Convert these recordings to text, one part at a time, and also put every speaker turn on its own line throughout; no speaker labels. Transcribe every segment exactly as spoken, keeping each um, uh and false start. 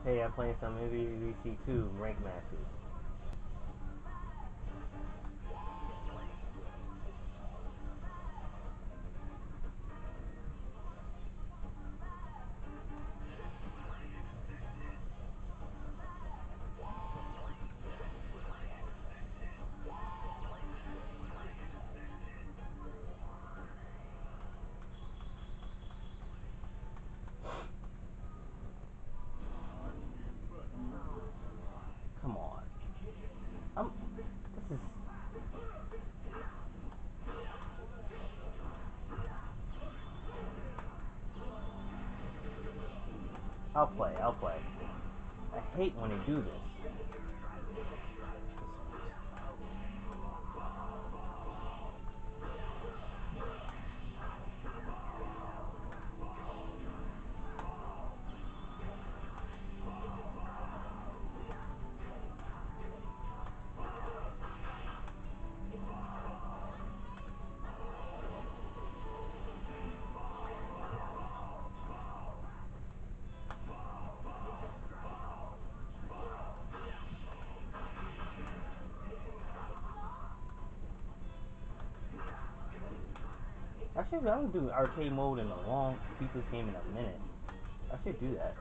Hey, I'm playing some M V V C two rank matches. Come on. I'm. This is. I'll play. I'll play. I hate when they do this. Actually, I would do arcade mode in a long. Beat this game in a minute. I should do that.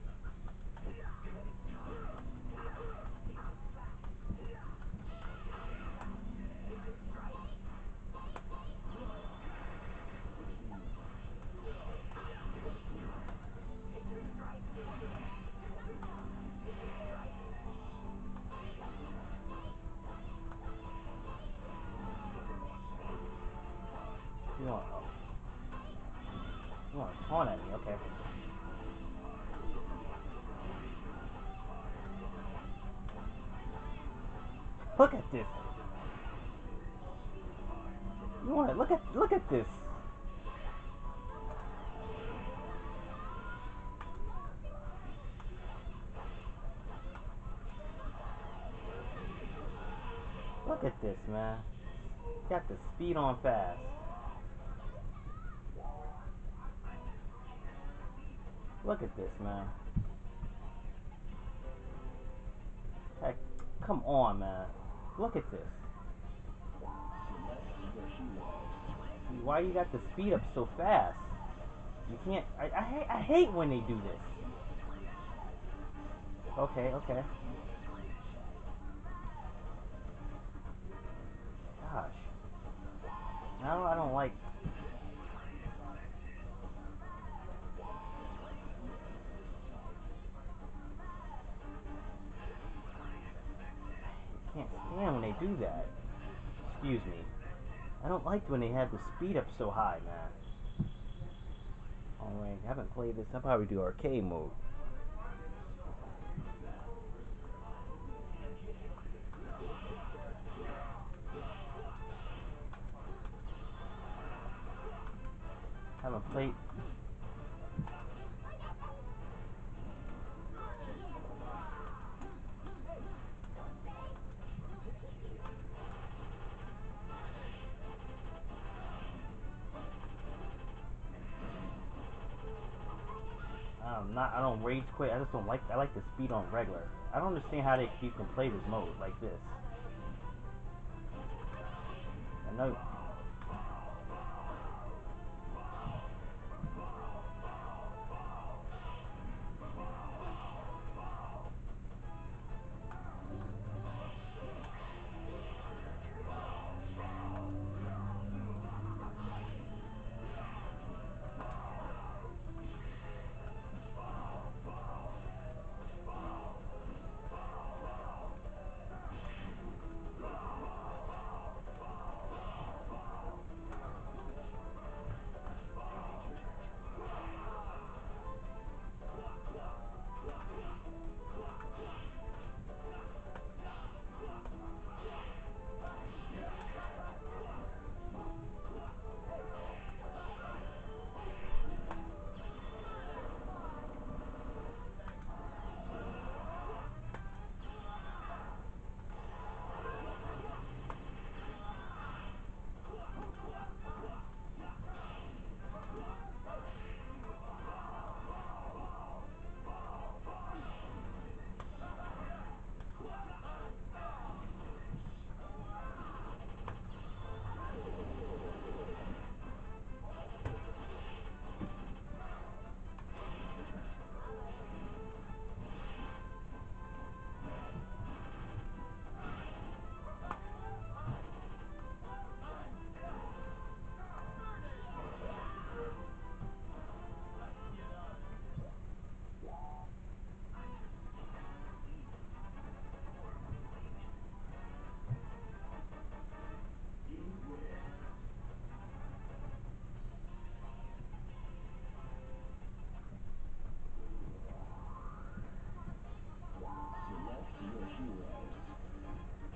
You want? Oh, you want to taunt at me? Okay. Look at this. You want to look at look at this. Look at this, man. Got the speed on fast. Look at this, man. Heck, come on, man. Look at this. Why you got the speed up so fast? You can't. I, I hate. I hate when they do this. Okay, okay. Gosh. Now I don't like. I can't stand when they do that. Excuse me. I don't like when they have the speed up so high, man. Alright, I haven't played this. I'll probably do arcade mode. Haven't played. I'm not. I don't rage quit. I just don't like. I like the speed on regular. I don't understand how they you can play this mode like this. I know.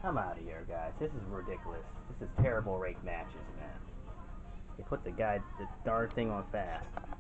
I'm out of here, guys. This is ridiculous. This is terrible ranked matches, man. They put the guy, the darn thing on fast.